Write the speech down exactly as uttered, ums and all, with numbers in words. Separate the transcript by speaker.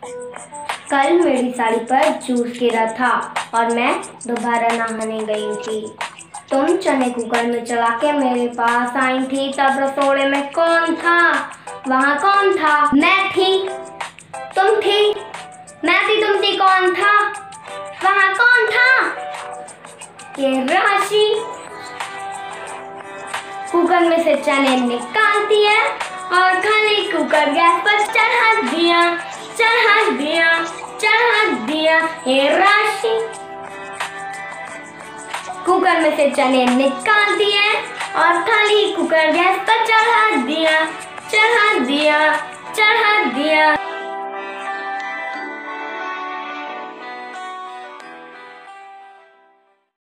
Speaker 1: कल मेरी साड़ी पर जूस गिरा था और मैं दोबारा नहाने गई थी। तुम चने कुकर में चला के मेरे पास आई थी, तब रसोड़े में कौन था? वहाँ कौन था? मैं थी। तुम थी। मैं थी, तुम थी, कौन था? वहाँ कौन था? ये राशि कुकर में से चने निकाल दिए और खाली कुकर गैस पर चढ़ा दिया चढ़ा दिया चढ़ा दिया ये राशि कुकर में से चने निकाल दिए और खाली कुकर गैस पर चढ़ा दिया चढ़ा दिया चढ़ा दिया